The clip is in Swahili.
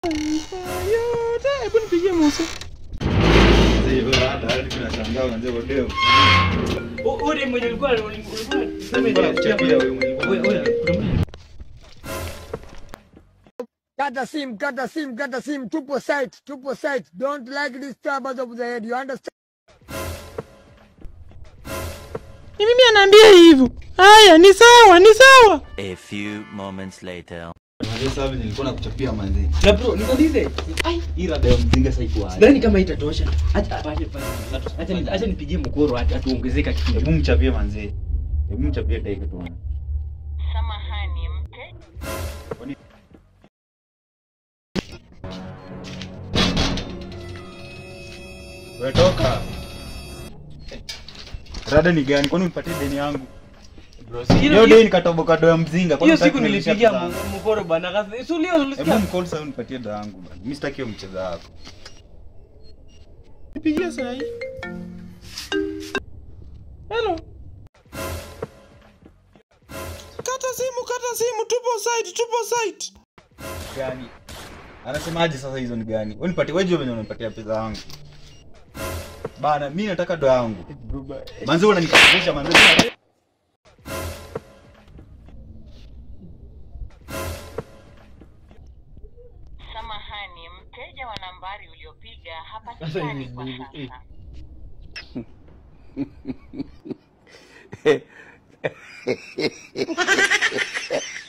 yote. Hebu nipigie Musa. Hivyo hata tunashangaa unaanza leo. Ule mwenye alikuwa Chapia wewe mwenyewe. Kata sim, tupo site. Don't like disturbance of the head, you understand? Ni mimi anaambia hivyo. Haya, ni sawa. A few moments later. Sasa nilikuwa nakuchapia manzi. Na bro, nikuulize. Ai, ila leo mzinga sasa iko aje? Sidhani kama itatosha. Acha nipigie mkoro atuongezeka kitu. Hebu mchapie manzi. Hebu mchapie dakika tuone. Samahani mte. Wewe toka. Rada ni gani? Kwani unipatie deni yangu? Bro, hiyo deni nikatoboka doa mzinga. Hiyo siku nilipigia mkoro bana. Kasi ulisikia? Hebu mcall sasa unipatie doa yangu bana. Mimi sitaki hiyo mchezo wako. Nipigie sasa hii. Hello. Kata simu, tupo site. Gani? Anasemaje sasa hizo ni gani? Wewe nipatie wewe venye unanipatia pesa yangu. Bana mimi nataka doa yangu. Manzi unanikasirisha manzi. Samahani mteja wa nambari uliopiga hapatikani kwa sasa.